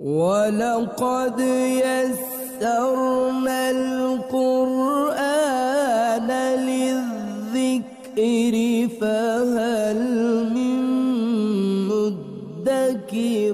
وَلَقَدْ يَسَّرْنَا الْقُرْآنَ لِلذِّكْرِ فَهَلْ مِن مُّدَّكِرٍ۔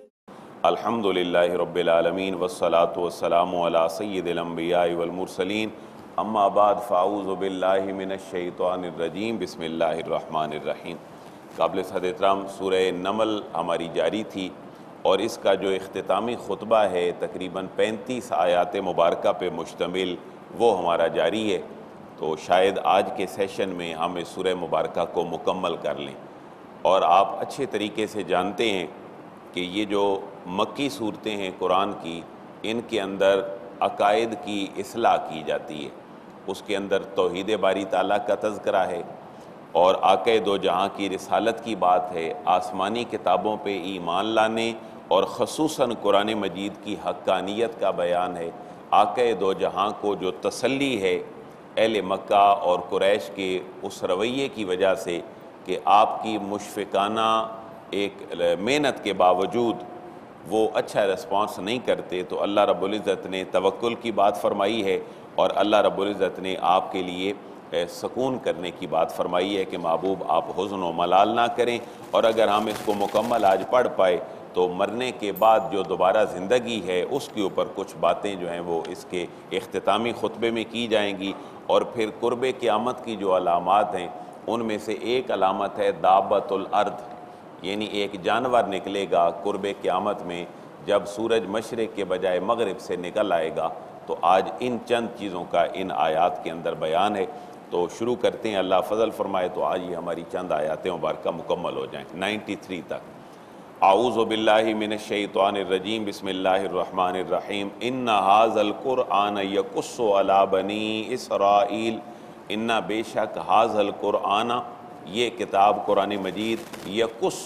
الحمدللہ رب العالمین والصلاة والسلام علی سید الانبیاء والمرسلین، اما بعد فاعوذ باللہ من الشیطان الرجیم، بسم اللہ الرحمن الرحیم۔ قابل صد احترام سورہ نمل ہماری جاری تھی، اور اس کا جو اختتامی خطبہ ہے تقریباً 35 آیات مبارکہ پہ مشتمل، وہ ہمارا جاری ہے۔ تو شاید آج کے سیشن میں ہم اس سورہ مبارکہ کو مکمل کر لیں۔ اور آپ اچھے طریقے سے جانتے ہیں کہ یہ جو مکی صورتیں ہیں قرآن کی، ان کے اندر عقائد کی اصلاح کی جاتی ہے۔ اس کے اندر توحید باری تعالیٰ کا تذکرہ ہے، اور آقا دو جہاں کی رسالت کی بات ہے، آسمانی کتابوں پہ ایمان لانے اور خصوصاً قرآن مجید کی حقانیت کا بیان ہے۔ آقا دو جہاں کو جو تسلی ہے اہل مکہ اور قریش کے اس رویے کی وجہ سے کہ آپ کی مشفقانہ ایک محنت کے باوجود وہ اچھا رسپانس نہیں کرتے، تو اللہ رب العزت نے توکل کی بات فرمائی ہے، اور اللہ رب العزت نے آپ کے لیے سکون کرنے کی بات فرمائی ہے کہ محبوب آپ حزن و ملال نہ کریں۔ اور اگر ہم اس کو مکمل آج پڑھ پائے تو مرنے کے بعد جو دوبارہ زندگی ہے اس کے اوپر کچھ باتیں جو ہیں وہ اس کے اختتامی خطبے میں کی جائیں گی۔ اور پھر قرب قیامت کی جو علامات ہیں ان میں سے ایک علامت ہے دابۃ الارض، یعنی ایک جانور نکلے گا قرب قیامت میں جب سورج مشرق کے بجائے مغرب سے نکل آئے گا۔ تو آج ان چند چیزوں کا ان آیات کے اندر بیان ہے۔ تو شروع کرتے ہیں، اللہ فضل فرمائے تو آج یہ ہماری چند آیات مبارکہ مکمل ہو جائیں 93 تک۔ اعوذ باللہ من الشیطان الرجیم، بسم اللہ الرحمن الرحیم۔ ان ھذا القرآن یقص علی بنی اسرائیل، ان بے شک ھذا القرآن، یہ کتاب قرآن مجید، یقص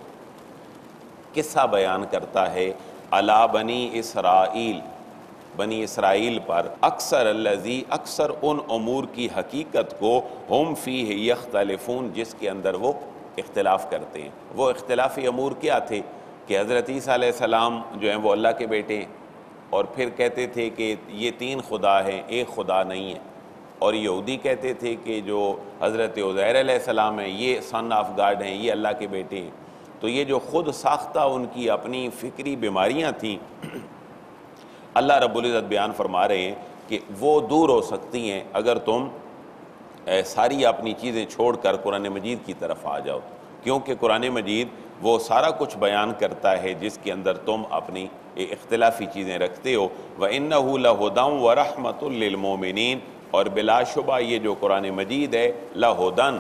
قصہ بیان کرتا ہے، علی بنی اسرائیل، بنی اسرائیل پر، اکثر الذی، اکثر ان امور کی حقیقت کو، ہم فیہ یختلفون، جس کے اندر وہ اختلاف کرتے ہیں۔ وہ اختلافی امور کیا تھے کہ حضرت عیسیٰ علیہ السلام جو ہیں وہ اللہ کے بیٹے ہیں، اور پھر کہتے تھے کہ یہ 3 خدا ہیں، ایک خدا نہیں ہے۔ اور یہودی کہتے تھے کہ جو حضرت عزیر علیہ السلام ہیں یہ سن آف گاڈ ہیں، یہ اللہ کے بیٹے ہیں۔ تو یہ جو خود ساختہ ان کی اپنی فکری بیماریاں تھیں، اللہ رب العزت بیان فرما رہے ہیں کہ وہ دور ہو سکتی ہیں اگر تم ساری اپنی چیزیں چھوڑ کر قرآن مجید کی طرف آ جاؤ، کیونکہ قرآن مجید وہ سارا کچھ بیان کرتا ہے جس کے اندر تم اپنی اختلافی چیزیں رکھتے ہو۔ وَإِنَّهُ لَهُدًى وَرَحْمَةٌ لِّلْمُؤْمِنِينَ، اور بلا شبہ یہ جو قرآن مجید ہے، لَهُدًى،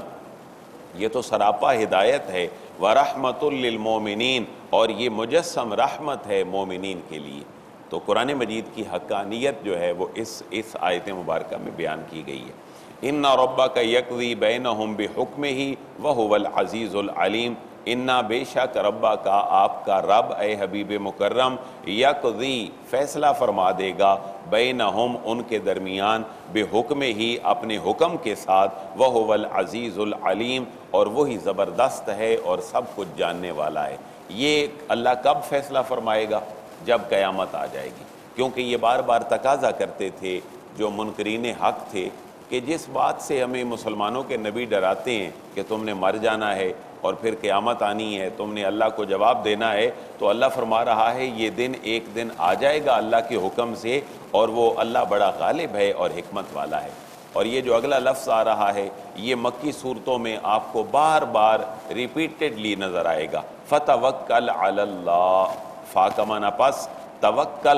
یہ تو سراپا ہدایت ہے، وَرَحْمَةٌ لِّلْمُؤْمِنِينَ، اور یہ مجسم رحمت ہے مومنین کے لیے۔ تو قرآن مجید کی حقانیت جو ہے وہ اس آیت مبارکہ میں بیان کی گئی ہے۔ اِنَّ رَبَّكَ يَقْضِي بَيْنَهُمْ بِحُكْمِهِ وَهُوَ الْعَزِيزُ الْعَلِيمُ، اِنَّا بے شک ربّا کا، آپ کا رب اے حبیب مکرم، یقضی فیصلہ فرما دے گا، بینہم ان کے درمیان، بحکمہ اپنے حکم کے ساتھ، وَهُوَ الْعَزِيزُ الْعَلِيمُ، اور وہی زبردست ہے اور سب کچھ جاننے والا ہے۔ یہ اللہ کب فیصلہ فرمائے گا؟ جب قیامت آ جائے گی، کیونکہ یہ بار بار تقاضا کرتے تھے جو منکرین حق تھے کہ جس بات سے ہمیں مسلمانوں کے نبی ڈراتے ہیں کہ تم نے مر جانا ہے اور پھر قیامت آنی ہے، تم نے اللہ کو جواب دینا ہے، تو اللہ فرما رہا ہے یہ دن ایک دن آ جائے گا اللہ کے حکم سے، اور وہ اللہ بڑا غالب ہے اور حکمت والا ہے۔ اور یہ جو اگلا لفظ آ رہا ہے یہ مکی صورتوں میں آپ کو بار بار ریپیٹڈلی نظر آئے گا، فَتَوَكَّلْ عَلَى اللَّهِ، فا کا معنی پس، توکل،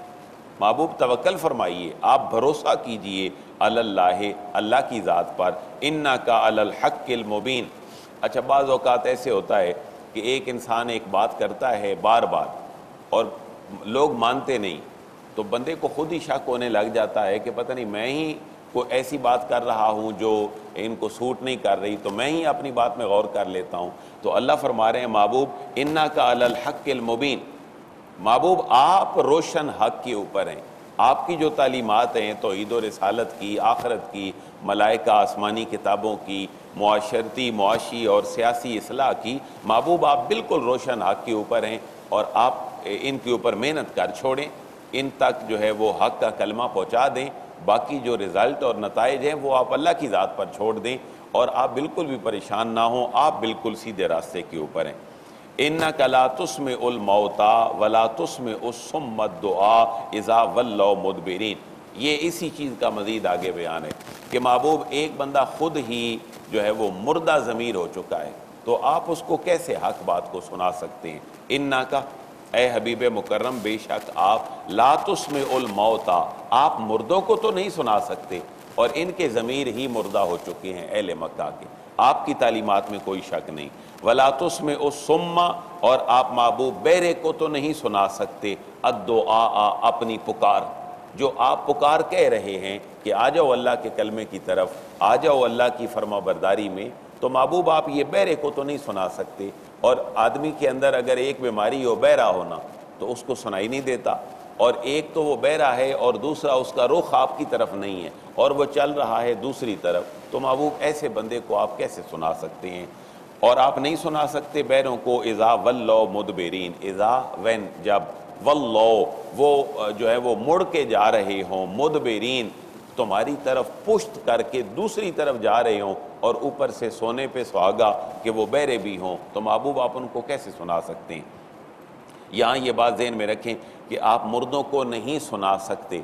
محبوب توکل فرمائیے، آپ بھروسہ کیجئے، علی اللہ، اللہ کی ذات پر، اِنَّكَ عَلَى الْحَقِّ الْمُبِينَ۔ اچھا بعض اوقات ایسے ہوتا ہے کہ ایک انسان ایک بات کرتا ہے بار بار اور لوگ مانتے نہیں، تو بندے کو خود ہی شک ہونے لگ جاتا ہے کہ پتہ نہیں میں ہی کوئی ایسی بات کر رہا ہوں جو ان کو سوٹ نہیں کر رہی، تو میں ہی اپنی بات میں غور کر لیتا ہوں۔ تو اللہ فرما رہے ہیں محبوب اِنَّكَ عَلَى الْحَقِّ الْمُبِينَ، محبوب آپ روشن حق کے اوپر ہیں۔ آپ کی جو تعلیمات ہیں توحید و رسالت کی، آخرت کی، ملائکہ، آسمانی کتابوں کی، معاشرتی، معاشی اور سیاسی اصلاح کی، محبوب آپ بالکل روشن حق کے اوپر ہیں، اور آپ ان کے اوپر محنت کر چھوڑیں، ان تک جو ہے وہ حق کا کلمہ پہنچا دیں، باقی جو رزلٹ اور نتائج ہیں وہ آپ اللہ کی ذات پر چھوڑ دیں، اور آپ بالکل بھی پریشان نہ ہوں، آپ بالکل سیدھے راستے کے اوپر ہیں۔ اِنَّكَ لَا تُسْمِعُ الْمَوْتَىٰ وَلَا تُسْمِعُ الصُّمَّ الدُّعَاءَ إِذَا وَلَّوْا مُدْبِرِينَ۔ یہ اسی چیز کا مزید آگے بیان ہے کہ محبوب ایک بندہ خود ہی جو ہے وہ مردہ ضمیر ہو چکا ہے، تو آپ اس کو کیسے حق بات کو سنا سکتے ہیں؟ اِنَّكَ، اے حبیب مکرم، بے شک آپ، لا تسمع الموتیٰ، آپ مردوں کو تو نہیں سنا سکتے، اور ان کے ضمیر ہی مردہ ہو چکے ہیں اہل مکہ کے، آپ کی تعلیمات میں کوئی شک نہیں۔ ولا تسمع الصم، اور آپ محبوب بہرے کو تو نہیں سنا سکتے، الدعاء، اپنی پکار، جو آپ پکار کہہ رہے ہیں کہ آ جاؤ اللہ کے کلمے کی طرف، آ جاؤ اللہ کی فرما برداری میں، تو محبوب آپ یہ بہرے کو تو نہیں سنا سکتے۔ اور آدمی کے اندر اگر ایک بیماری ہو بہرا ہونا تو اس کو سنائی نہیں دیتا، اور ایک تو وہ بہرا ہے اور دوسرا اس کا رخ آپ کی طرف نہیں ہے اور وہ چل رہا ہے دوسری طرف، تو محبوب ایسے بندے کو آپ کیسے سنا سکتے ہیں؟ اور آپ نہیں سنا سکتے بہروں کو اذا ولوا مدبرین، اذا وین، جب، ولوا وہ جو ہے وہ مڑ کے جا رہے ہوں، مدبرین تمہاری طرف پشت کر کے دوسری طرف جا رہے ہوں، اور اوپر سے سونے پہ سہاگا کہ وہ بہرے بھی ہوں، تو محبوب آپ ان کو کیسے سنا سکتے ہیں؟ یہاں یہ بات ذہن میں رکھیں کہ آپ مردوں کو نہیں سنا سکتے،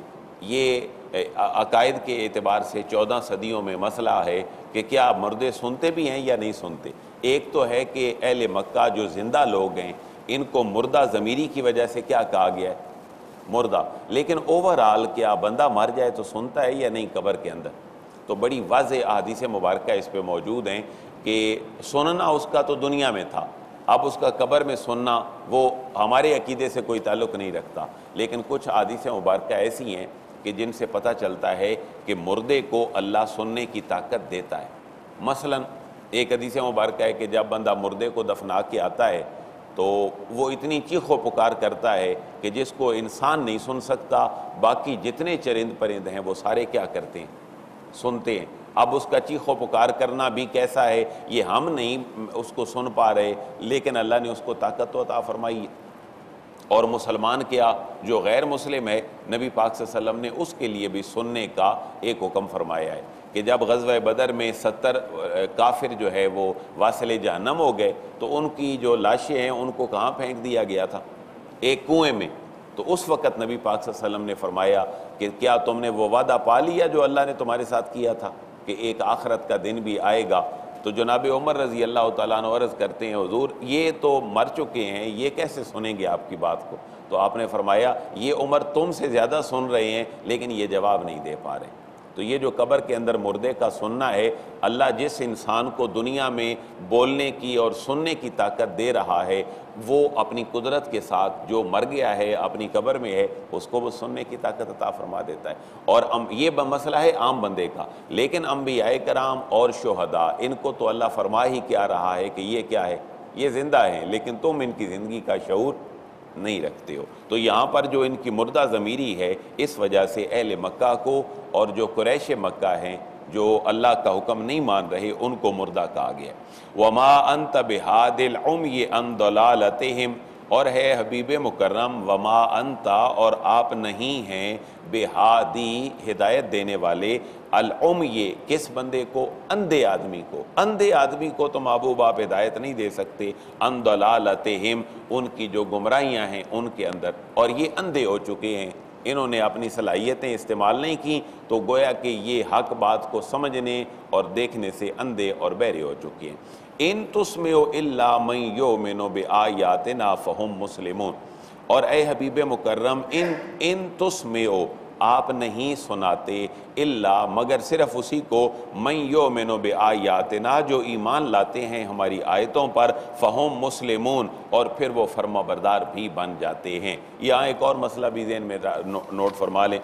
یہ عقائد کے اعتبار سے 14 صدیوں میں مسئلہ ہے کہ کیا مردے سنتے بھی ہیں یا نہیں سنتے۔ ایک تو ہے کہ اہل مکہ جو زندہ لوگ ہیں ان کو مردہ ضمیری کی وجہ سے کیا کہا گیا ہے؟ مردہ، لیکن اوورآل کیا بندہ مر جائے تو سنتا ہے یا نہیں قبر کے اندر؟ تو بڑی واضح احادیث مبارکہ اس پہ موجود ہیں کہ سننا اس کا تو دنیا میں تھا، اب اس کا قبر میں سننا وہ ہمارے عقیدے سے کوئی تعلق نہیں رکھتا، لیکن کچھ احادیث مبارکہ ایسی ہیں کہ جن سے پتہ چلتا ہے کہ مردے کو اللہ سننے کی طاقت دیتا ہے۔ مثلا ایک حدیث مبارکہ ہے کہ جب بندہ مردے کو دفنا کے آتا ہے تو وہ اتنی چیخ و پکار کرتا ہے کہ جس کو انسان نہیں سن سکتا، باقی جتنے چرند پرند ہیں وہ سارے کیا کرتے ہیں؟ سنتے ہیں۔ اب اس کا چیخ و پکار کرنا بھی کیسا ہے، یہ ہم نہیں اس کو سن پا رہے، لیکن اللہ نے اس کو طاقت و عطا فرمائی ہے۔ اور مسلمان کیا جو غیر مسلم ہے، نبی پاک صلی اللہ علیہ وسلم نے اس کے لیے بھی سننے کا ایک حکم فرمایا ہے کہ جب غزوہ بدر میں 70 کافر جو ہے وہ واصل جہنم ہو گئے تو ان کی جو لاشیں ہیں ان کو کہاں پھینک دیا گیا تھا؟ ایک کنویں میں۔ تو اس وقت نبی پاک صلی اللہ علیہ وسلم نے فرمایا کہ کیا تم نے وہ وعدہ پا لیا جو اللہ نے تمہارے ساتھ کیا تھا کہ ایک آخرت کا دن بھی آئے گا؟ تو جناب عمر رضی اللہ تعالیٰ عنہ عرض کرتے ہیں حضور یہ تو مر چکے ہیں، یہ کیسے سنیں گے آپ کی بات کو؟ تو آپ نے فرمایا یہ عمر تم سے زیادہ سن رہے ہیں لیکن یہ جواب نہیں دے پا رہے۔ تو یہ جو قبر کے اندر مردے کا سننا ہے، اللہ جس انسان کو دنیا میں بولنے کی اور سننے کی طاقت دے رہا ہے، وہ اپنی قدرت کے ساتھ جو مر گیا ہے اپنی قبر میں ہے اس کو وہ سننے کی طاقت عطا فرما دیتا ہے۔ اور یہ مسئلہ ہے عام بندے کا، لیکن انبیاء کرام اور شہداء ان کو تو اللہ فرما ہی کیا رہا ہے کہ یہ کیا ہے، یہ زندہ ہیں، لیکن تم ان کی زندگی کا شعور نہیں رکھتے ہو۔ تو یہاں پر جو ان کی مردہ ضمیری ہے، اس وجہ سے اہل مکہ کو اور جو قریش مکہ ہیں جو اللہ کا حکم نہیں مان رہے ان کو مردہ کہا گیا۔ وَمَا أَنْتَ بِهَادِ الْعُمْيِ عَنْ ضَلَالَتِهِمْ، اور ہے حبیب مکرم وما انت، اور آپ نہیں ہیں بہادی ہدایت دینے والے، العمی کس بندے کو؟ اندھے آدمی کو۔ اندھے آدمی کو تو محبوب آپ ہدایت نہیں دے سکتے، عن ضلالتہم، ان کی جو گمراہیاں ہیں ان کے اندر، اور یہ اندھے ہو چکے ہیں، انہوں نے اپنی صلاحیتیں استعمال نہیں کی تو گویا کہ یہ حق بات کو سمجھنے اور دیکھنے سے اندھے اور بہرے ہو چکے ہیں۔ ان تسمعوا الا من یؤمن بآیاتنا فہم مسلمون، اور اے حبیب مکرم ان تسمعوا، آپ نہیں سناتے الا مگر صرف اسی کو، من یؤمن بآیاتنا جو ایمان لاتے ہیں ہماری آیتوں پر، فہم مسلمون، اور پھر وہ فرما بردار بھی بن جاتے ہیں۔ یہاں ایک اور مسئلہ بھی ذہن میں نوٹ فرما لیں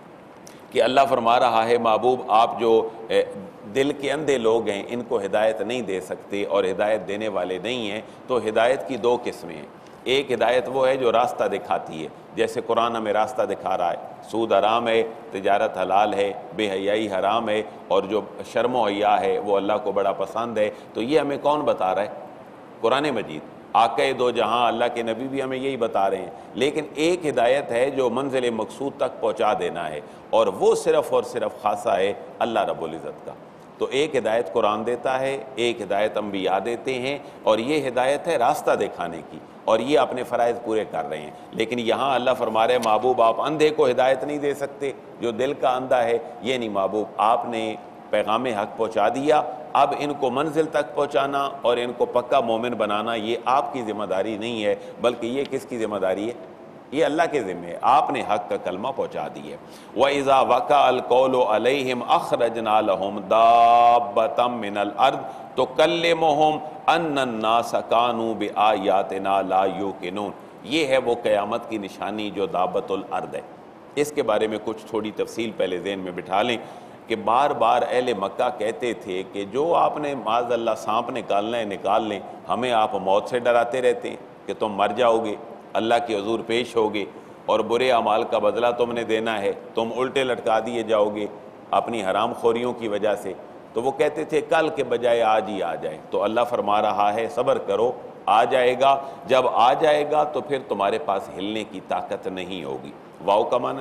کہ اللہ فرما رہا ہے محبوب آپ جو دل کے اندھے لوگ ہیں ان کو ہدایت نہیں دے سکتے اور ہدایت دینے والے نہیں ہیں۔ تو ہدایت کی دو قسمیں ہیں، ایک ہدایت وہ ہے جو راستہ دکھاتی ہے، جیسے قرآن ہمیں راستہ دکھا رہا ہے، سود حرام ہے، تجارت حلال ہے، بے حیائی حرام ہے، اور جو شرم و حیا ہے وہ اللہ کو بڑا پسند ہے۔ تو یہ ہمیں کون بتا رہا ہے؟ قرآن مجید۔ آقا دو جہاں اللہ کے نبی بھی ہمیں یہی بتا رہے ہیں، لیکن ایک ہدایت ہے جو منزل مقصود تک پہنچا دینا ہے، اور وہ صرف اور صرف خاصہ ہے اللہ رب العزت کا۔ تو ایک ہدایت قرآن دیتا ہے، ایک ہدایت انبیاء دیتے ہیں، اور یہ ہدایت ہے راستہ دکھانے کی، اور یہ اپنے فرائض پورے کر رہے ہیں۔ لیکن یہاں اللہ فرما رہے ہیں محبوب آپ اندھے کو ہدایت نہیں دے سکتے، جو دل کا اندھا ہے، یہ نہیں محبوب، آپ نے پیغام حق پہنچا دیا، اب ان کو منزل تک پہنچانا اور ان کو پکا مومن بنانا یہ آپ کی ذمہ داری نہیں ہے، بلکہ یہ کس کی ذمہ داری ہے؟ یہ اللہ کے ذمہ ہے، آپ نے حق کا کلمہ پہنچا دی ہے۔ وَإِذَا وَقَعَ الْقَوْلُ عَلَيْهِمْ أَخْرَجْنَا لَهُمْ دَابَّةً مِّنَ الْأَرْضِ تُكَلِّمُهُمْ أَنَّ النَّاسَ كَانُوا بِآيَاتِنَا لَا يُوقِنُونَ۔ یہ ہے وہ قیامت کی نشانی جو دابۃ الارض ہے۔ اس کے بارے میں کچھ تھوڑی تفصیل پہلے ذہن میں بٹھا لیں کہ بار بار اہل مکہ کہتے تھے کہ جو آپ نے معاذ اللہ سانپ نکالنا ہے نکال لیں، ہمیں آپ موت سے ڈراتے رہتے ہیں کہ تم مر جاؤ گے، اللہ کے حضور پیش ہوگے اور برے اعمال کا بدلہ تم نے دینا ہے، تم الٹے لٹکا دیے جاؤ گے اپنی حرام خوریوں کی وجہ سے۔ تو وہ کہتے تھے کل کے بجائے آج ہی آ جائے، تو اللہ فرما رہا ہے صبر کرو، آ جائے گا، جب آ جائے گا تو پھر تمہارے پاس ہلنے کی طاقت نہیں ہوگی۔ واو کا معنی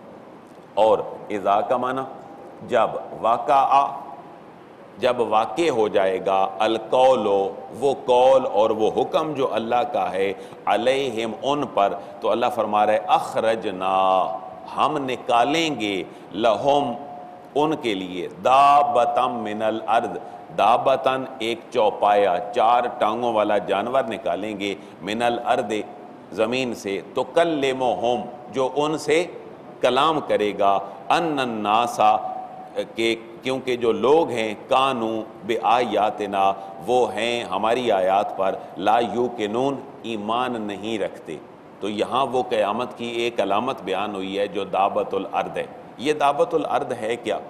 اور اذا کا معنی جب، واقع جب واقع ہو جائے گا، القول وہ قول اور وہ حکم جو اللہ کا ہے، علیہم ان پر، تو اللہ فرما رہا ہے اخرجنا ہم نکالیں گے، لہم ان کے لیے، دابۃ من الارض، دابۃ ایک چوپایا چار ٹانگوں والا جانور نکالیں گے، من الارض زمین سے، تکلمہم جو ان سے کلام کرے گا، ان الناس کہ کیونکہ جو لوگ ہیں، کانو بآیاتنا وہ ہیں ہماری آیات پر، لا یوقنون ایمان نہیں رکھتے۔ تو یہاں وہ قیامت کی ایک علامت بیان ہوئی ہے جو دابۃ الارض ہے۔ یہ دابۃ الارض ہے کیا؟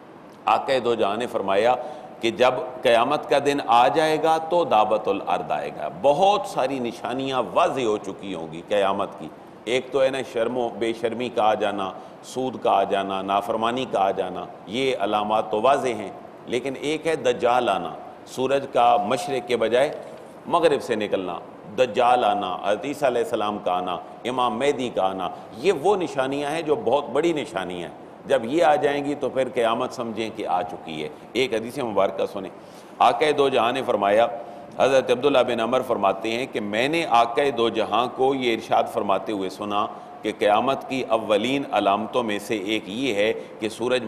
آقا دو جہاں نے فرمایا کہ جب قیامت کا دن آ جائے گا تو دابۃ الارض آئے گا، بہت ساری نشانیاں واضح ہو چکی ہوں گی قیامت کی۔ ایک تو ہے نا شرم و بے شرمی کا آ جانا، سود کا آ جانا، نافرمانی کا آ جانا، یہ علامات تو واضح ہیں، لیکن ایک ہے دجال آنا، سورج کا مشرق کے بجائے مغرب سے نکلنا، دجال آنا، حضرت عیسیٰ علیہ السلام کا آنا، امام مہدی کا آنا، یہ وہ نشانیاں ہیں جو بہت بڑی نشانیاں ہیں۔ جب یہ آ جائیں گی تو پھر قیامت سمجھیں کہ آ چکی ہے۔ ایک حدیث مبارکہ سنیں، آقا دو جہاں نے فرمایا، حضرت عبداللہ بن عمر فرماتے ہیں کہ میں نے آقا دو جہاں کو یہ ارشاد فرماتے ہوئے سنا کہ قیامت کی اولین علامتوں میں سے ایک یہ ہے کہ سورج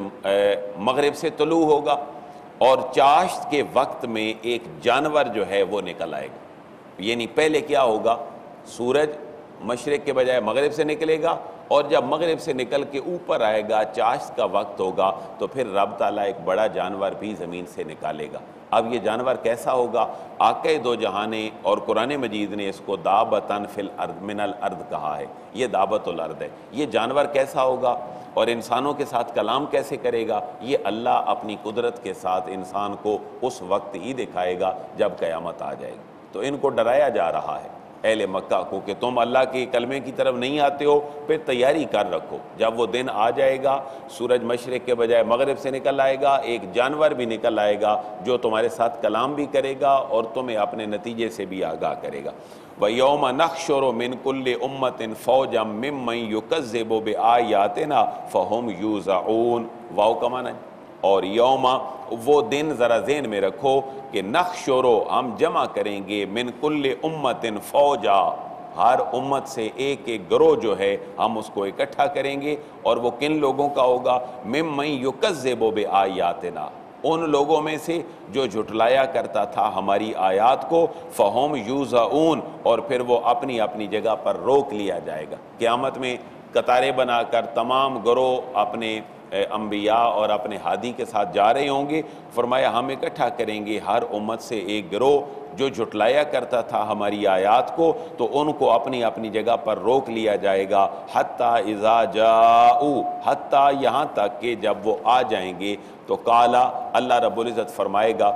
مغرب سے طلوع ہوگا اور چاشت کے وقت میں ایک جانور جو ہے وہ نکل آئے گا۔ یعنی پہلے کیا ہوگا؟ سورج مشرق کے بجائے مغرب سے نکلے گا، اور جب مغرب سے نکل کے اوپر آئے گا، چاشت کا وقت ہوگا، تو پھر رب تعالیٰ ایک بڑا جانور بھی زمین سے نکالے گا۔ اب یہ جانور کیسا ہوگا؟ آقا دو جہاں نے اور قرآن مجید نے اس کو دابۃ فی الارض من الارض کہا ہے، یہ دابۃ الارض ہے۔ یہ جانور کیسا ہوگا اور انسانوں کے ساتھ کلام کیسے کرے گا؟ یہ اللہ اپنی قدرت کے ساتھ انسان کو اس وقت ہی دکھائے گا جب قیامت آ جائے گی۔ تو ان کو ڈرایا جا رہا ہے اہل مکہ کو کہ تم اللہ کے کلمے کی طرف نہیں آتے ہو، پھر تیاری کر رکھو، جب وہ دن آ جائے گا، سورج مشرق کے بجائے مغرب سے نکل آئے گا، ایک جانور بھی نکل آئے گا جو تمہارے ساتھ کلام بھی کرے گا اور تمہیں اپنے نتیجے سے بھی آگاہ کرے گا۔ وَيَوْمَ نَحْشُرُ مِن كُلِّ أُمَّةٍ فَوْجًا مِّمَّن يُكَذِّبُ بِآيَاتِنَا فَهُمْ يُوزَعُونَ، واو کا معنی ہے۔ اور یوم وہ دن ذرا ذہن میں رکھو کہ نحشرو ہم جمع کریں گے، من کل امت فوجا ہر امت سے ایک ایک گروہ جو ہے ہم اس کو اکٹھا کریں گے، اور وہ کن لوگوں کا ہوگا؟ ممن یکذب بآیاتنا ان لوگوں میں سے جو جھٹلایا کرتا تھا ہماری آیات کو، فہم یوزعون اور پھر وہ اپنی اپنی جگہ پر روک لیا جائے گا۔ قیامت میں قطاریں بنا کر تمام گروہ اپنے انبیاء اور اپنے ہادی کے ساتھ جا رہے ہوں گے۔ فرمایا ہم اکٹھا کریں گے ہر امت سے ایک گروہ جو جھٹلایا کرتا تھا ہماری آیات کو، تو ان کو اپنی اپنی جگہ پر روک لیا جائے گا، حتیٰ اذا جاؤ حتیٰ یہاں تک کہ جب وہ آ جائیں گے تو قالا اللہ رب العزت فرمائے گا،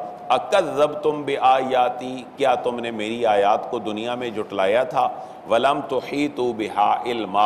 اکذبتم بآیاتی کیا تم نے میری آیات کو دنیا میں جھٹلایا تھا، ولم تحیطوا بہا علما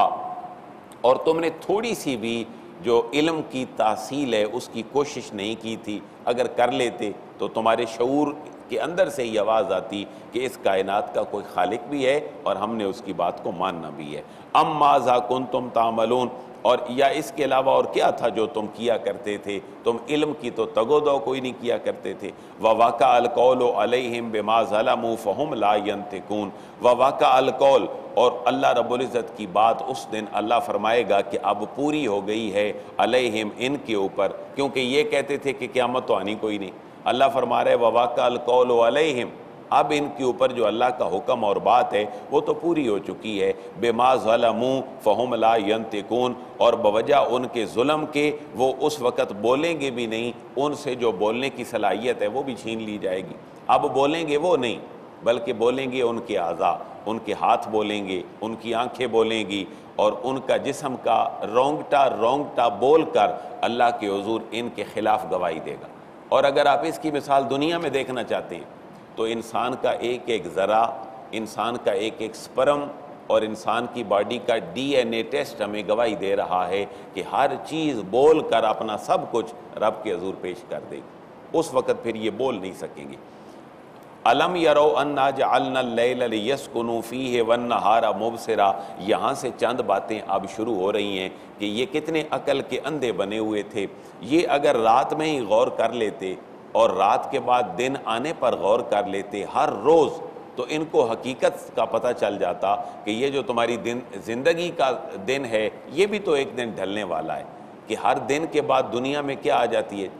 اور تم نے تھوڑی سی بھی جو علم کی تحصیل ہے اس کی کوشش نہیں کی تھی، اگر کر لیتے تو تمہارے شعور کہ اندر سے یہ آواز آتی کہ اس کائنات کا کوئی خالق بھی ہے اور ہم نے اس کی بات کو ماننا بھی ہے۔ ام ماذا کنتم تعملون، اور یا اس کے علاوہ اور کیا تھا جو تم کیا کرتے تھے، تم علم کی تو تگ و دو کوئی نہیں کیا کرتے تھے۔ وَوَقَعَ الْقَوْلُ عَلَيْهِمْ بِمَا ظَلَمُوا فَهُمْ لَا يَنْطِقُونَ۔ وَوَقَعَ الْقَوْلُ، اور اللہ رب العزت کی بات اس دن اللہ فرمائے گا کہ اب پوری ہو گئی ہے، علیہم ان کے اوپر، کیونکہ یہ کہتے تھے کہ قیامت تو آنی کوئی نہیں۔ اللہ فرما رہے وَوَقَعَ الْقَوْلُ عَلَيْهِمْ، اب ان کے اوپر جو اللہ کا حکم اور بات ہے وہ تو پوری ہو چکی ہے۔ بما ظلموا فہم لا ینطقون، اور بوجہ ان کے ظلم کے وہ اس وقت بولیں گے بھی نہیں، ان سے جو بولنے کی صلاحیت ہے وہ بھی چھین لی جائے گی۔ اب بولیں گے وہ نہیں، بلکہ بولیں گے ان کے اعضاء، ان کے ہاتھ بولیں گے، ان کی آنکھیں بولیں گی، اور ان کا جسم کا رونگٹا بول کر اللہ کے حضور ان کے خلاف گواہی دے گا۔ اور اگر آپ اس کی مثال دنیا میں دیکھنا چاہتے ہیں تو انسان کا ایک ایک ذرہ، انسان کا ایک ایک سپرم اور انسان کی باڈی کا ڈی این اے ٹیسٹ ہمیں گواہی دے رہا ہے کہ ہر چیز بول کر اپنا سب کچھ رب کے حضور پیش کر دے گی۔ اس وقت پھر یہ بول نہیں سکیں گے۔ الم یروا انا جعلنا اللیل لیسکنوا فیہ والنہار مبصرا، یہاں سے چند باتیں اب شروع ہو رہی ہیں کہ یہ کتنے عقل کے اندھے بنے ہوئے تھے۔ یہ اگر رات میں ہی غور کر لیتے اور رات کے بعد دن آنے پر غور کر لیتے ہر روز، تو ان کو حقیقت کا پتہ چل جاتا کہ یہ جو تمہاری زندگی کا دن ہے یہ بھی تو ایک دن ڈھلنے والا ہے، کہ ہر دن کے بعد دنیا میں کیا آ جاتی ہے؟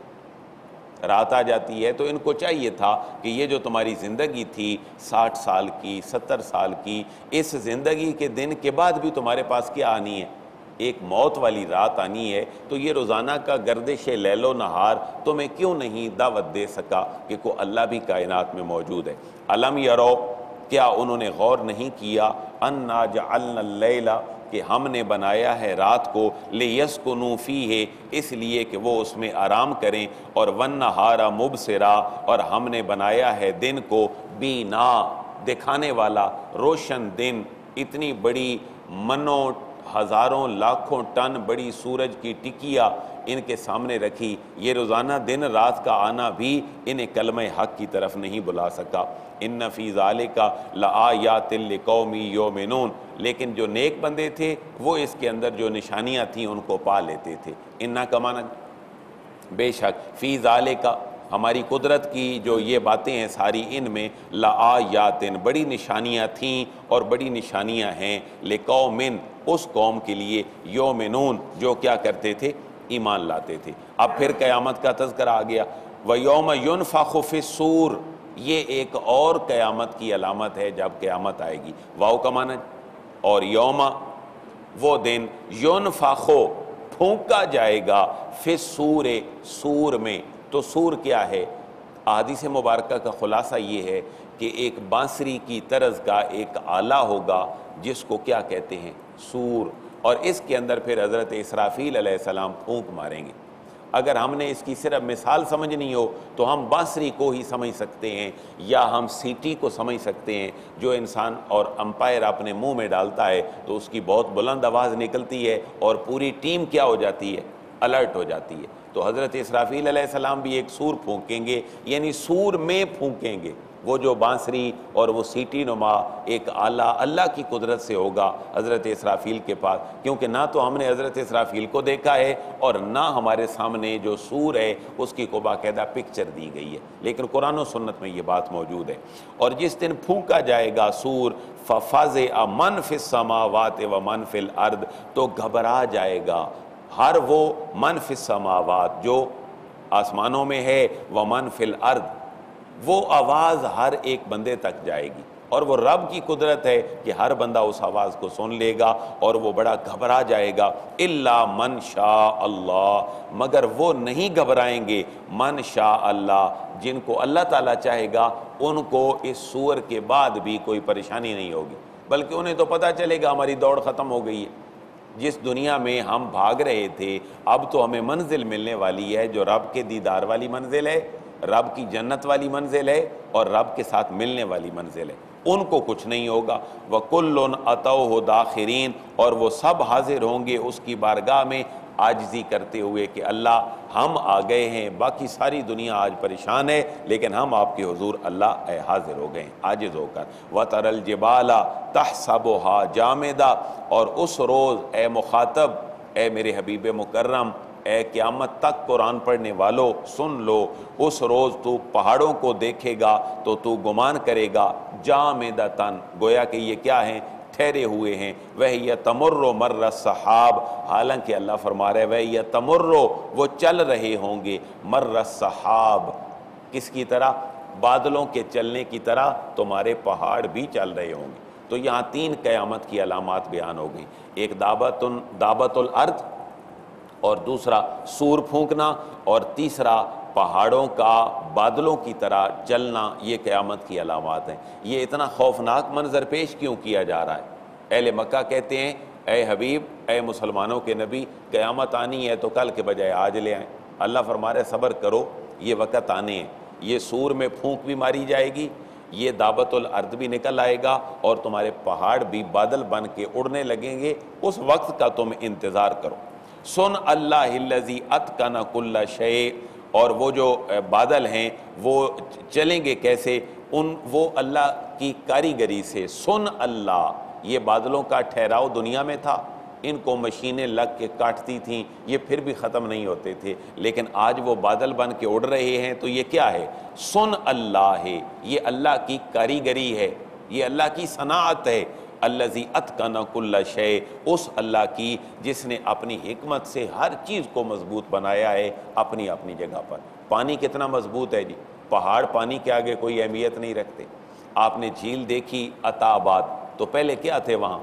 رات آ جاتی ہے۔ تو ان کو چاہیے تھا کہ یہ جو تمہاری زندگی تھی 60 سال کی، 70 سال کی، اس زندگی کے دن کے بعد بھی تمہارے پاس کیا آنی ہے؟ ایک موت والی رات آنی ہے۔ تو یہ روزانہ کا گردش لیل و نہار تمہیں کیوں نہیں دعوت دے سکا کہ کوئی اللہ بھی کائنات میں موجود ہے؟ الم یرو، کیا انہوں نے غور نہیں کیا؟ انا جعلنا اللیل، کہ ہم نے بنایا ہے رات کو، لیسکنوا فیہ، اس لیے کہ وہ اس میں آرام کریں، اور والنہار مبصرا، اور ہم نے بنایا ہے دن کو بینا، دکھانے والا، روشن دن۔ اتنی بڑی منو ہزاروں لاکھوں ٹن بڑی سورج کی ٹکیا ان کے سامنے رکھی، یہ روزانہ دن رات کا آنا بھی انہیں کلمہ حق کی طرف نہیں بلا سکا۔ ان فی ذالک لآیات لقوم یؤمنون، لیکن جو نیک بندے تھے وہ اس کے اندر جو نشانیاں تھیں ان کو پا لیتے تھے۔ انا کا معنی بے شک، فی ذالک ہماری قدرت کی جو یہ باتیں ہیں ساری، ان میں لآیات بڑی نشانیاں تھیں اور بڑی نشانیاں ہیں، لقوم اس قوم کے لیے، یؤمنون جو کیا کرتے تھے؟ ایمان لاتے تھے۔ اب پھر قیامت کا تذکرہ آ گیا۔ وَيَوْمَ يُنْفَخُ فِي الصُّورِ، یہ ایک اور قیامت کی علامت ہے جب قیامت آئے گی۔ واو کا معنی، اور یوم وہ دن، يُنْفَخُ پھونکا جائے گا، فِي الصُّورِ سور میں۔ تو سور کیا ہے؟ احادیث مبارکہ کا خلاصہ یہ ہے کہ ایک بانسری کی طرز کا ایک آلہ ہوگا جس کو کیا کہتے ہیں؟ سور، اور اس کے اندر پھر حضرت اسرافیل علیہ السلام پھونک ماریں گے۔ اگر ہم نے اس کی صرف مثال سمجھنی ہو تو ہم بانسری کو ہی سمجھ سکتے ہیں، یا ہم سیٹی کو سمجھ سکتے ہیں جو انسان اور امپائر اپنے منہ میں ڈالتا ہے تو اس کی بہت بلند آواز نکلتی ہے اور پوری ٹیم کیا ہو جاتی ہے؟ الرٹ ہو جاتی ہے۔ تو حضرت اسرافیل علیہ السلام بھی ایک سور پھونکیں گے، یعنی سور میں پھونکیں گے۔ وہ جو بانسری اور وہ سیٹی نما ایک آلہ اللہ کی قدرت سے ہوگا حضرت اسرافیل کے پاس، کیونکہ نہ تو ہم نے حضرت اسرافیل کو دیکھا ہے اور نہ ہمارے سامنے جو سور ہے اس کی کو باقاعدہ پکچر دی گئی ہے، لیکن قرآن و سنت میں یہ بات موجود ہے۔ اور جس دن پھونکا جائے گا سور، فَفَزِعَ مَنْ فِي السَّمَاوَاتِ وَمَنْ فِي الْأَرْضِ، تو گھبرا جائے گا ہر وہ من فی السماوات جو آسمانوں میں ہے، ومن فی الارض، وہ آواز ہر ایک بندے تک جائے گی، اور وہ رب کی قدرت ہے کہ ہر بندہ اس آواز کو سن لے گا اور وہ بڑا گھبرا جائے گا۔ الا من شاء اللہ، مگر وہ نہیں گھبرائیں گے، من شاء اللہ، جن کو اللہ تعالیٰ چاہے گا ان کو اس سور کے بعد بھی کوئی پریشانی نہیں ہوگی، بلکہ انہیں تو پتہ چلے گا ہماری دوڑ ختم ہو گئی ہے۔ جس دنیا میں ہم بھاگ رہے تھے اب تو ہمیں منزل ملنے والی ہے جو رب کے دیدار والی منزل ہے، رب کی جنت والی منزل ہے اور رب کے ساتھ ملنے والی منزل ہے۔ ان کو کچھ نہیں ہوگا۔ وَكُلٌّ أَتَوْهُ دَاخِرِينَ، اور وہ سب حاضر ہوں گے اس کی بارگاہ میں عاجزی کرتے ہوئے کہ اللہ ہم آ گئے ہیں، باقی ساری دنیا آج پریشان ہے لیکن ہم آپ کے حضور اللہ حاضر ہو گئے ہیں عاجز ہو کر۔ وَتَرَى الْجِبَالَ تَحْسَبُهَا جَامِدَةً، اور اس روز اے مخاطب، اے میرے حبیب مکرم، اے قیامت تک قرآن پڑھنے والو سن لو، اس روز تو پہاڑوں کو دیکھے گا تو تو گمان کرے گا جامدتاً، گویا کہ یہ کیا ہیں؟ ٹھہرے ہوئے ہیں۔ وَهِيَ تَمُرُّ مَرَّ السَّحَابِ، حالانکہ اللہ فرما رہے وَهِيَ تَمُرُّ، وہ چل رہے ہوں گے، مَرَّ السَّحَابِ، کس کی طرح؟ بادلوں کے چلنے کی طرح تمہارے پہاڑ بھی چل رہے ہوں گے۔ تو یہاں تین قیامت کی علامات بیان ہو گئی، ایک دعوت الارض، اور دوسرا سور پھونکنا، اور تیسرا پہاڑوں کا بادلوں کی طرح چلنا، یہ قیامت کی علامات ہیں۔ یہ اتنا خوفناک منظر پیش کیوں کیا جا رہا ہے؟ اہل مکہ کہتے ہیں اے حبیب، اے مسلمانوں کے نبی، قیامت آنی ہے تو کل کے بجائے آج لے آئیں۔ اللہ فرما رہے صبر کرو، یہ وقت آنے ہیں، یہ سور میں پھونک بھی ماری جائے گی، یہ دعوت الارض بھی نکل آئے گا، اور تمہارے پہاڑ بھی بادل بن کے اڑنے لگیں گے، اس وقت کا تم انتظار کرو۔ سن اللہ الذی اتقن کل شیء، اور وہ جو بادل ہیں وہ چلیں گے کیسے؟ وہ اللہ کی کاریگری سے۔ سن اللہ، یہ بادلوں کا ٹھہراؤ دنیا میں تھا، ان کو مشینیں لگ کے کاٹتی تھیں، یہ پھر بھی ختم نہیں ہوتے تھے، لیکن آج وہ بادل بن کے اڑ رہے ہیں، تو یہ کیا ہے؟ سن اللہ ہے، یہ اللہ کی کاریگری ہے، یہ اللہ کی صنعت ہے۔ الذی اتقن کل شیء، اس اللہ کی جس نے اپنی حکمت سے ہر چیز کو مضبوط بنایا ہے اپنی اپنی جگہ پر۔ پانی کتنا مضبوط ہے جی، پہاڑ پانی کے آگے کوئی اہمیت نہیں رکھتے۔ آپ نے جھیل دیکھی عطا آباد، تو پہلے کیا تھے وہاں؟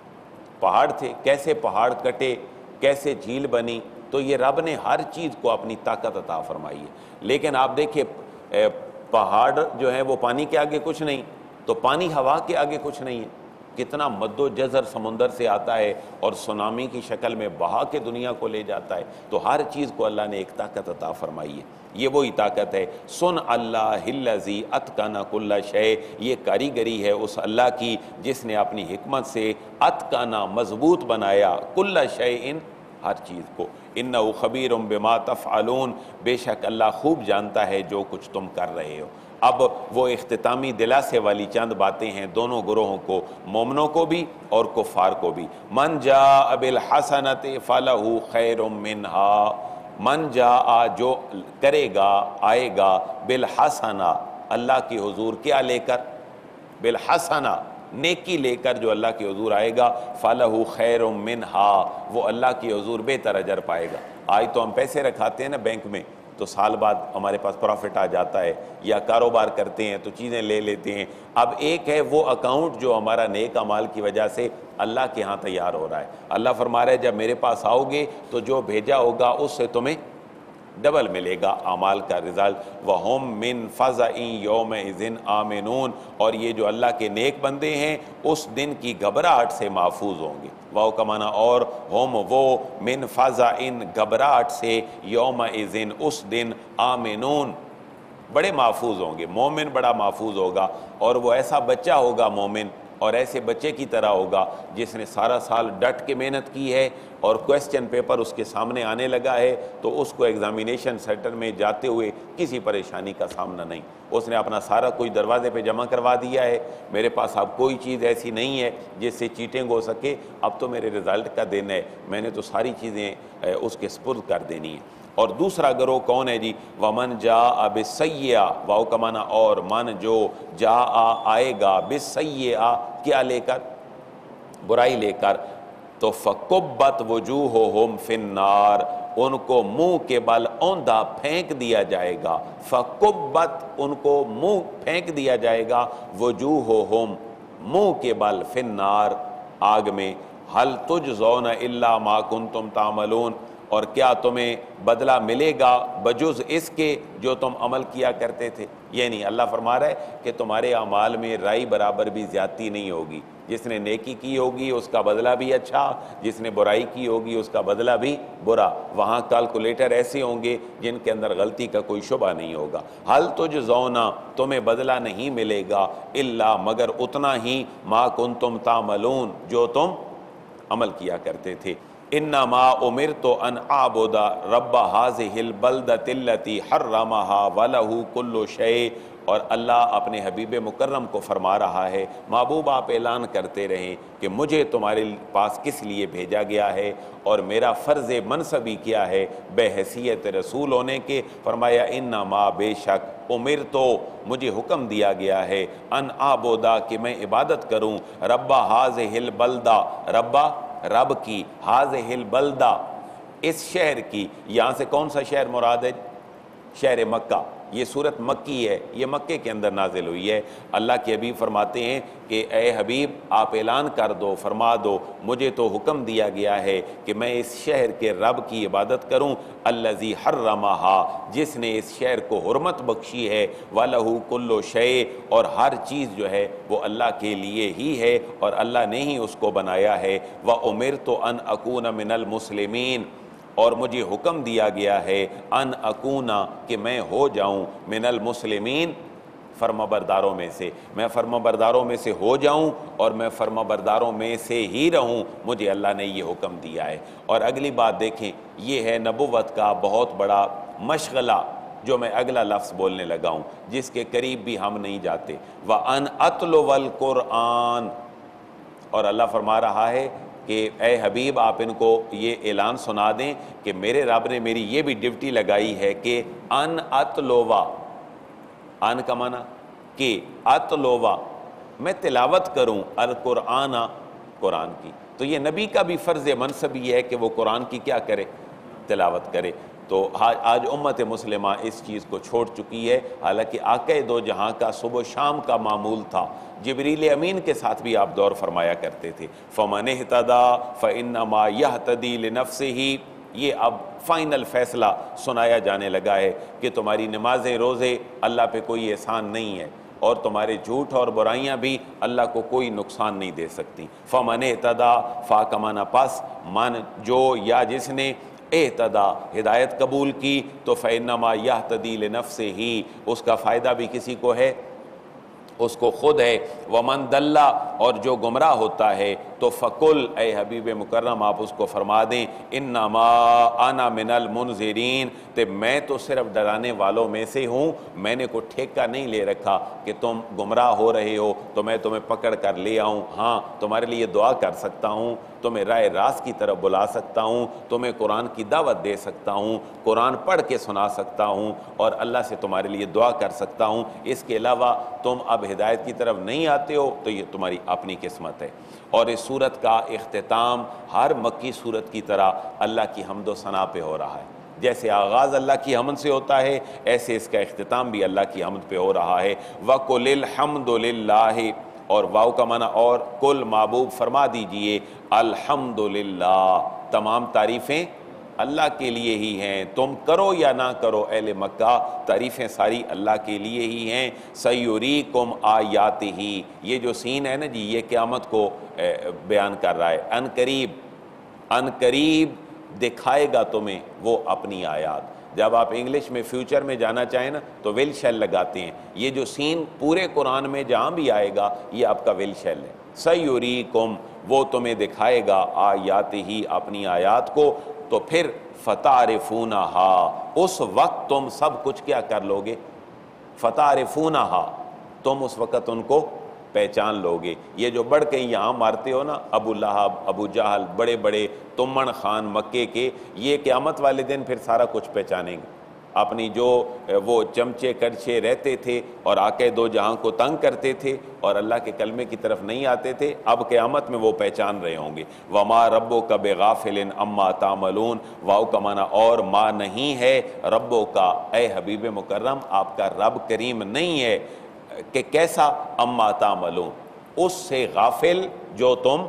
پہاڑ تھے، کیسے پہاڑ کٹے، کیسے جھیل بنی، تو یہ رب نے ہر چیز کو اپنی طاقت عطا فرمائی ہے۔ لیکن آپ دیکھیں پہاڑ جو ہے وہ پانی کے آگے کچھ نہیں، تو پانی ہوا کے آگے کچھ نہیں ہے۔ کتنا مد و جزر سمندر سے آتا ہے اور سونامی کی شکل میں بہا کے دنیا کو لے جاتا ہے، تو ہر چیز کو اللہ نے ایک طاقت عطا فرمائی ہے، یہ وہی طاقت ہے۔ سن اللہ الذی اتقن کل شیء، یہ کاریگری ہے اس اللہ کی جس نے اپنی حکمت سے اتقن مضبوط بنایا کل شیء، ہر چیز کو۔ انہ خبیر بما تفعلون، بے شک اللہ خوب جانتا ہے جو کچھ تم کر رہے ہو۔ اب وہ اختتامی دلاسے والی چند باتیں ہیں دونوں گروہوں کو، مومنوں کو بھی اور کفار کو بھی۔ من جاء بالحسنۃ فلہ خیر منہا، من جاء جو کرے گا، آئے گا، بالحسنہ اللہ کی حضور کیا لے کر؟ بالحسنہ نیکی لے کر جو اللہ کے حضور آئے گا، فلہ خیر منہا، وہ اللہ کی حضور بہتر اجر پائے گا۔ آج تو ہم پیسے رکھاتے ہیں نا بینک میں، تو سال بعد ہمارے پاس پروفٹ آ جاتا ہے، یا کاروبار کرتے ہیں تو چیزیں لے لیتے ہیں۔ اب ایک ہے وہ اکاؤنٹ جو ہمارا نیک اعمال کی وجہ سے اللہ کے ہاں تیار ہو رہا ہے۔ اللہ فرما رہا ہے جب میرے پاس آؤ گے تو جو بھیجا ہوگا اس سے تمہیں ڈبل ملے گا اعمال کا رزلٹ۔ وَهُم مِّن فَزَعٍ يَوْمَئِذٍ آمِنُونَ، اور یہ جو اللہ کے نیک بندے ہیں اس دن کی گھبراہٹ سے محفوظ ہوں گے۔ واو کا معنی اور، ہم وہ، من فَزَعٍ گھبراہٹ سے، یومئذٍ اس دن، آمنون بڑے محفوظ ہوں گے۔ مومن بڑا محفوظ ہوگا، اور وہ ایسا بچہ ہوگا مومن، اور ایسے بچے کی طرح ہوگا جس نے سارا سال ڈٹ کے محنت کی ہے، اور کویسچن پیپر اس کے سامنے آنے لگا ہے تو اس کو ایگزامینیشن سینٹر میں جاتے ہوئے کسی پریشانی کا سامنا نہیں، اس نے اپنا سارا کچھ دروازے پہ جمع کروا دیا ہے، میرے پاس اب کوئی چیز ایسی نہیں ہے جس سے چیٹنگ ہو سکے، اب تو میرے رزلٹ کا دن ہے، میں نے تو ساری چیزیں اس کے سپرد کر دینی ہیں۔ اور دوسرا گروہ کون ہے جی؟ وَمَنْ جَاءَ بِالسَّيِّئَةِ، واو کا معنی اور، من جو، جاء آئے گا، بِالسَّيِّئَةِ کیا لے کر؟ برائی لے کر، تو فَكُبَّتْ وُجُوهُهُمْ فِي النَّارِ، ان کو منہ کے بل اوندھا پھینک دیا جائے گا، فَكُبَّتْ ان کو منہ پھینک دیا جائے گا، وُجُوهُهُمْ منہ کے بل فِي النَّارِ آگ میں، هَلْ تُجْزَوْنَ إِلَّا مَا كُنْتُمْ تَعْمَلُونَ، اور کیا تمہیں بدلہ ملے گا بجز اس کے جو تم عمل کیا کرتے تھے؟ یعنی اللہ فرما رہا ہے کہ تمہارے اعمال میں رائی برابر بھی زیادتی نہیں ہوگی، جس نے نیکی کی ہوگی اس کا بدلہ بھی اچھا، جس نے برائی کی ہوگی اس کا بدلہ بھی برا۔ وہاں کیلکولیٹر ایسے ہوں گے جن کے اندر غلطی کا کوئی شبہ نہیں ہوگا۔ حل تجزون، تمہیں بدلہ نہیں ملے گا الا مگر اتنا ہی ما کنتم تعملون، جو تم عمل کیا کرتے تھے۔ انما امرت ان اعبد رب هذه البلدۃ التي حرمها وله كل شيء، اور اللہ اپنے حبیب مکرم کو فرما رہا ہے محبوب آپ اعلان کرتے رہیں کہ مجھے تمہارے پاس کس لیے بھیجا گیا ہے اور میرا فرض منصبی کیا ہے بے حیثیت رسول ہونے کے۔ فرمایا انما، بے شک، امرتو، مجھے حکم دیا گیا ہے، ان اعبدا، کہ میں عبادت کروں، رب هذه البلدہ، رب کی، هذه البلدہ، اس شہر کی۔ یہاں سے کون سا شہر مراد ہے؟ شہر مکہ۔ یہ صورت مکی ہے، یہ مکے کے اندر نازل ہوئی ہے۔ اللہ کے حبیب فرماتے ہیں کہ اے حبیب آپ اعلان کر دو، فرما دو، مجھے تو حکم دیا گیا ہے کہ میں اس شہر کے رب کی عبادت کروں، الذی حرمہا، جس نے اس شہر کو حرمت بخشی ہے، وَلَهُ كُلُّ شَيْءٍ، اور ہر چیز جو ہے وہ اللہ کے لیے ہی ہے اور اللہ نے ہی اس کو بنایا ہے۔ وَأُمِرْتُ أَنْ أَكُونَ مِنَ الْمُسْلِمِينَ، اور مجھے حکم دیا گیا ہے ان اکونا، کہ میں ہو جاؤں، من المسلمین، فرما برداروں میں سے، میں فرما برداروں میں سے ہو جاؤں اور میں فرما برداروں میں سے ہی رہوں، مجھے اللہ نے یہ حکم دیا ہے۔ اور اگلی بات دیکھیں، یہ ہے نبوت کا بہت بڑا مشغلہ جو میں اگلا لفظ بولنے لگا ہوں، جس کے قریب بھی ہم نہیں جاتے۔ وَأَنْ أَتْلُوَ الْقُرْآنَ، اور اللہ فرما رہا ہے کہ اے حبیب آپ ان کو یہ اعلان سنا دیں کہ میرے رب نے میری یہ بھی ڈیوٹی لگائی ہے کہ ان اتلووا، ان کا معنی کہ اتلووا، میں تلاوت کروں، القرآن، قرآن کی۔ تو یہ نبی کا بھی فرض منصب یہ ہے کہ وہ قرآن کی کیا کرے؟ تلاوت کرے۔ تو آج امت مسلمہ اس چیز کو چھوڑ چکی ہے، حالانکہ آقا دو جہاں کا صبح و شام کا معمول تھا۔ جبریل امین کے ساتھ بھی آپ دور فرمایا کرتے تھے، فَمَنِ اهْتَدَىٰ فَإِنَّمَا يَهْتَدِي لِنَفْسِهِ۔ یہ اب فائنل فیصلہ سنایا جانے لگا ہے کہ تمہاری نمازیں، روزے اللہ پہ کوئی احسان نہیں ہے، اور تمہارے جھوٹ اور برائیاں بھی اللہ کو کوئی نقصان نہیں دے سکتی۔ فَمَنِ اهْتَدَىٰ، فا کا معنی پس، من جو یا جس نے اہتدا، ہدایت قبول کی، تو فَإِنَّمَا يَهْتَدِي لِنَفْسِهِ، اس کا فائدہ بھی کسی کو ہے، اس کو خود ہے۔ وَمَن دَلَّ، اور جو گمراہ ہوتا ہے تو فَقُلْ، اے حبیب مکرم آپ اس کو فرما دیں، اِنَّمَا أَنَا مِنَ الْمُنذِرِينَ، کہ میں تو صرف ڈرانے والوں میں سے ہوں، میں نے کوئی ٹھیکہ نہیں لے رکھا کہ تم گمراہ ہو رہے ہو تو میں تمہیں پکڑ کر لے آؤں۔ ہاں، تمہارے لیے دعا کر سکتا ہوں، تمہیں راہ راست کی طرف بلا سکتا ہوں، تمہیں قرآن کی دعوت دے سکتا ہوں، قرآن پڑھ کے سنا سکتا ہوں، اور اللہ سے تمہارے لیے دعا کر سکتا ہوں۔ اس کے علاوہ تم اب ہدایت کی طرف نہیں آتے ہو تو یہ تمہاری اپنی قسمت ہے۔ اور اس سورت کا اختتام ہر مکی سورت کی طرح اللہ کی حمد و ثنا پہ ہو رہا ہے۔ جیسے آغاز اللہ کی حمد سے ہوتا ہے، ایسے اس کا اختتام بھی اللہ کی حمد پہ ہو رہا ہے۔ وَقُلِ الْحَمْدُ لِلَّهِ، اور واو کا معنی اور، کل محبوب فرما دیجئے الحمدللہ، تمام تعریفیں اللہ کے لیے ہی ہیں، تم کرو یا نہ کرو اہل مکہ، تعریفیں ساری اللہ کے لیے ہی ہیں۔ سَيُرِيكُمْ آيَاتِهِ، یہ جو سین ہے نا جی، یہ قیامت کو بیان کر رہا ہے۔ ان قریب دکھائے گا تمہیں وہ اپنی آیات۔ جب آپ انگلش میں فیوچر میں جانا چاہیں نا تو ول شیل لگاتے ہیں، یہ جو سین پورے قرآن میں جہاں بھی آئے گا یہ آپ کا ول شیل ہے۔ سَيُرِيكُمْ، وہ تمہیں دکھائے گا، آیاتِهِ، اپنی آیات کو، تو پھر فَتَعْرِفُونَهَا، اس وقت تم سب کچھ کیا کر لوگے؟ فَتَعْرِفُونَهَا، تم اس وقت ان کو پہچان لوگے۔ یہ جو بڑھ کے یہاں مارتے ہو نا، ابو لہب، ابو جہل، بڑے بڑے تمن خان مکے کے، یہ قیامت والے دن پھر سارا کچھ پہچانیں گے۔ اپنی جو وہ چمچے کرچے رہتے تھے اور آقا دو جہاں کو تنگ کرتے تھے اور اللہ کے کلمے کی طرف نہیں آتے تھے، اب قیامت میں وہ پہچان رہے ہوں گے۔ وَمَا رَبُّكَ بِغَافِلٍ عَمَّا تَعْمَلُونَ، واو کا معنی اور، ما نہیں ہے، ربو کا، اے حبیب مکرم آپ کا رب کریم نہیں ہے کہ کیسا، عَمَّا تَعْمَلُونَ، اس سے غافل جو تم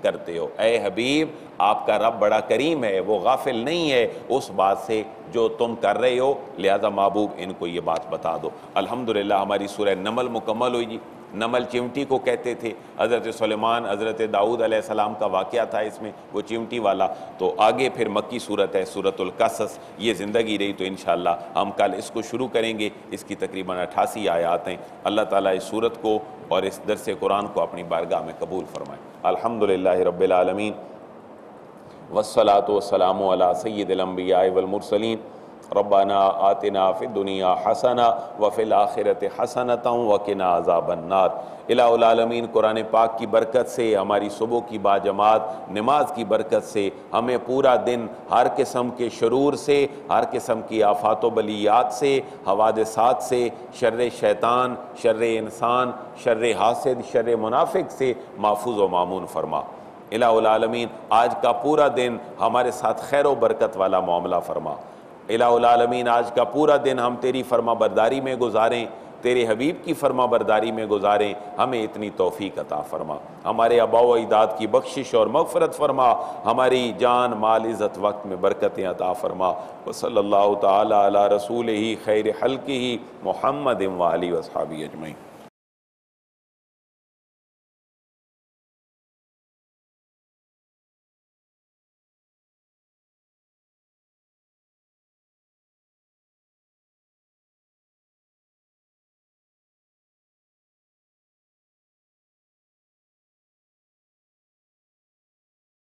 کرتے ہو۔ اے حبیب آپ کا رب بڑا کریم ہے، وہ غافل نہیں ہے اس بات سے جو تم کر رہے ہو، لہذا محبوب ان کو یہ بات بتا دو۔ الحمدللہ ہماری سورہ نمل مکمل ہوئی جی۔ نمل چمٹی کو کہتے تھے، حضرت سلیمان حضرت داؤد علیہ السلام کا واقعہ تھا اس میں، وہ چمٹی والا۔ تو آگے پھر مکی صورت ہے سورۃ القصص، یہ زندگی رہی تو انشاءاللہ ہم کل اس کو شروع کریں گے۔ اس کی تقریباً 88 آیات ہیں۔ اللہ تعالیٰ اس صورت کو اور اس درس قرآن کو اپنی بارگاہ میں قبول فرمائے۔ الحمدللہ رب العالمین والصلاة والسلام علی سید الانبیاء والمرسلین ربنا آتنا فی الدنیا حسنہ وفی الآخرۃ حسنۃ وقنا عذاب النار۔ الہ العالمین قرآن پاک کی برکت سے، ہماری صبح کی باجماعت نماز کی برکت سے ہمیں پورا دن ہر قسم کے شرور سے، ہر قسم کی آفات و بلیات سے، حوادثات سے، شر شیطان، شر انسان، شر حاسد، شر منافق سے محفوظ و مامون فرما۔ الہ العالمین آج کا پورا دن ہمارے ساتھ خیر و برکت والا معاملہ فرما۔ الہ العالمین آج کا پورا دن ہم تیری فرما برداری میں گزاریں، تیرے حبیب کی فرما برداری میں گزاریں، ہمیں اتنی توفیق عطا فرما۔ ہمارے آباء و اجداد کی بخشش اور مغفرت فرما، ہماری جان مال عزت وقت میں برکتیں عطا فرما۔ وصلی اللہ تعالی علی رسولہ خیر خلقہ محمد و آلہ و اصحابہ اجمعین۔